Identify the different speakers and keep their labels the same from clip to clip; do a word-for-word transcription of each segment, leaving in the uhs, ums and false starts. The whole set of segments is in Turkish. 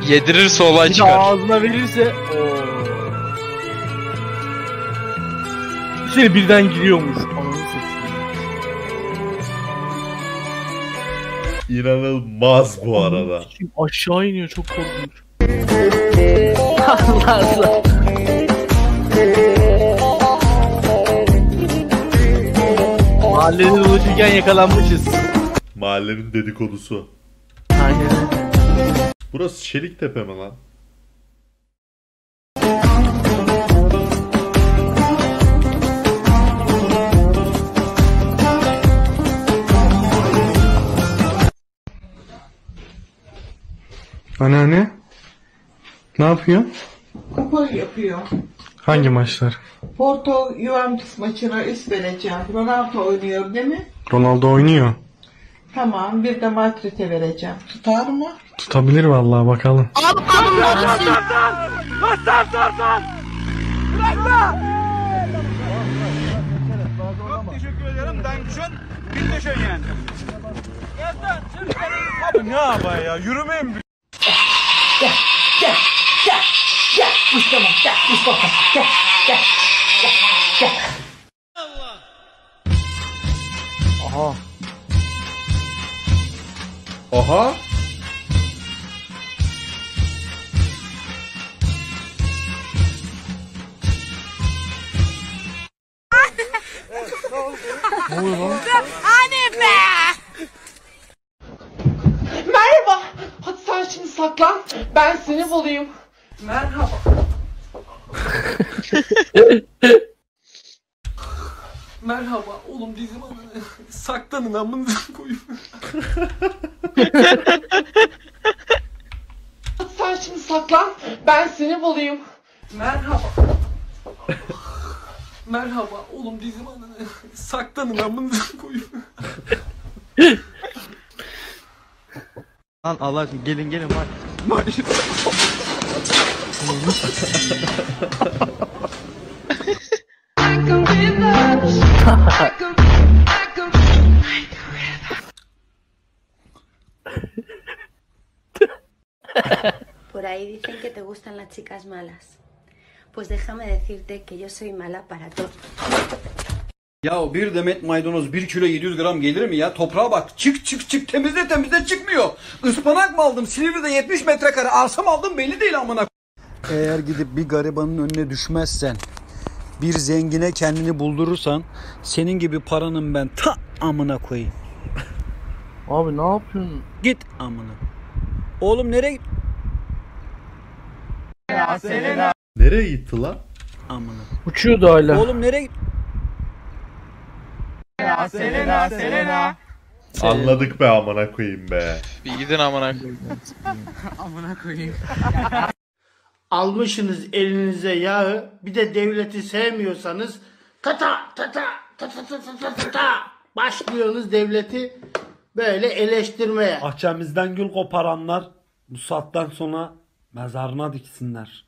Speaker 1: Yedirirse olay
Speaker 2: Bir de
Speaker 1: çıkar.
Speaker 2: ağzına verirse ooo. İçeri birden giriyormuş. Ananı satayım.
Speaker 3: İnanılmaz bu arada.
Speaker 2: Kim aşağı iniyor, çok korkunç. Allah Allah. Mahallenin ulaşırken yakalanmışız.
Speaker 3: Mahallenin dedikodusu.
Speaker 2: Aynen.
Speaker 3: Burası Çeliktepe mi lan?
Speaker 4: Anneanne, ne yapıyor?
Speaker 5: Kupon yapıyor.
Speaker 4: Hangi maçlar?
Speaker 5: Porto Juventus maçına üst vereceğim. Ronaldo oynuyor değil mi?
Speaker 4: Ronaldo oynuyor.
Speaker 5: Tamam, bir de Madrid'e vereceğim. Tutar mı?
Speaker 4: Tutabilir vallahi, bakalım.
Speaker 6: Çok teşekkür ederim. Dankeschön. Bitteschön yani. Abi ne yapar ya? Yürümeyin.
Speaker 2: Aha.
Speaker 3: Aha.
Speaker 2: Ne oluyor lan?
Speaker 5: Merhaba. Hadi sen şimdi saklan. Ben seni bulayım. Merhaba. Merhaba. Oğlum dizim ananı. Saklanın amınıza koyayım. Hadi sen şimdi saklan. Ben seni bulayım. Merhaba. Merhaba. Oğlum dizim ananı. Saklanın amınıza koyayım.
Speaker 7: Lan Allah aşkına gelin gelin bak.
Speaker 8: Por ahí dicen que te gustan las chicas malas. Pues déjame decirte que yo soy mala para todo.
Speaker 9: Ya bir demet maydanoz bir kilo yedi yüz gram gelir mi ya? Toprağa bak. Çık çık çık temizle temizle çıkmıyor. Ispanak mı aldım? Silivri'de yetmiş metrekare arsam aldım belli değil amına. Eğer gidip bir garibanın önüne düşmezsen, bir zengine kendini buldurursan, senin gibi paranın ben ta amına koyayım.
Speaker 2: Abi ne yapıyorsun?
Speaker 9: Git amına. Oğlum nereye git?
Speaker 3: Nereye gitti lan?
Speaker 9: Amına.
Speaker 2: Uçuyordu hala.
Speaker 9: Oğlum nereye git?
Speaker 6: Selena, Selena.
Speaker 3: Anladık be amına koyayım be.
Speaker 1: Bir gidin amına koyayım.
Speaker 6: Amına koyayım.
Speaker 10: Almışsınız elinize yağı, bir de devleti sevmiyorsanız tata tata tata tata tata tata başlıyorsunuz devleti böyle eleştirmeye.
Speaker 4: Bahçemizden gül koparanlar bu saatten sonra mezarına diksinler.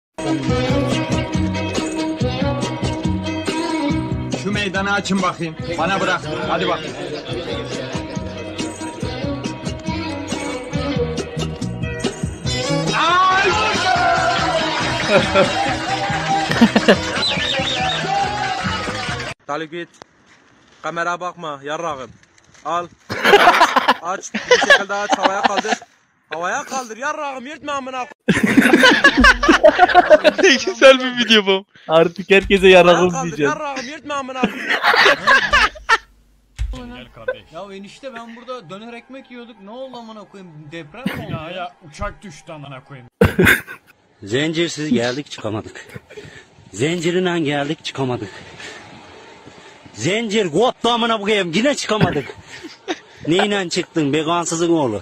Speaker 6: Şu meydanı açın bakayım. Bana bırak. Hadi bak.
Speaker 7: Talip git. Kamera bakma yarrağım. Al. Aç. Bir şekilde aç. Havaya kaldır. Havaya kaldır yarrağım. Yırtma amına.
Speaker 1: Ne güzel bir video bu.
Speaker 2: Artık herkese
Speaker 7: Havaya
Speaker 2: yaralım
Speaker 7: kaldır
Speaker 2: diyeceğim.
Speaker 7: yarrağım. Yırtma amına. Ya enişte ben burada döner ekmek yiyorduk. Ne oldu amına koyayım? Deprem mi oldu?
Speaker 6: Ya ya uçak düştü amına koyayım.
Speaker 10: Zincirsiz geldik çıkamadık. Zincirinden geldik çıkamadık. Zincir gottu amına koyayım yine çıkamadık. Neyle çıktın be kansızın oğlu?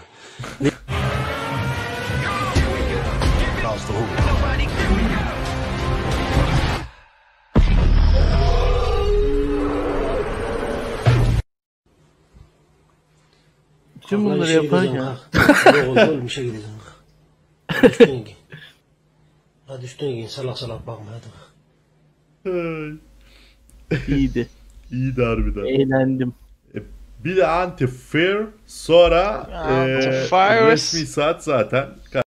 Speaker 2: Kim bunları yapar ya?
Speaker 10: Oğlum işe gideceğim. Üstüne giyin. Hadi üstüne giyin salak salak bakma hadi.
Speaker 2: İyiydi.
Speaker 3: İyiydi harbiden.
Speaker 2: Eğlendim.
Speaker 3: E, bir de anti-fair sonra e,
Speaker 1: Anti-virus.
Speaker 3: resmi saat zaten.